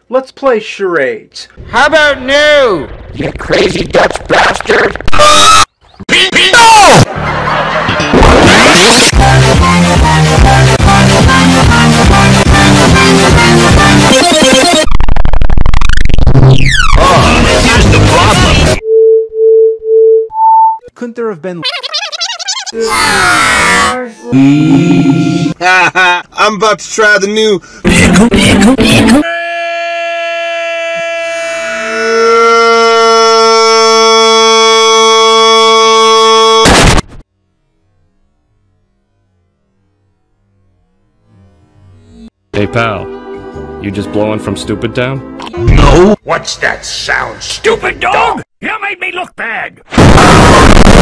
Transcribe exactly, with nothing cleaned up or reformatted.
let's play charades. How about no? You crazy Dutch bastard! Here's the problem. Couldn't there have been... I'm about to try the new... Hey pal, you just blowing from Stupid Town? No. What's that sound, stupid dog? You made me look bad.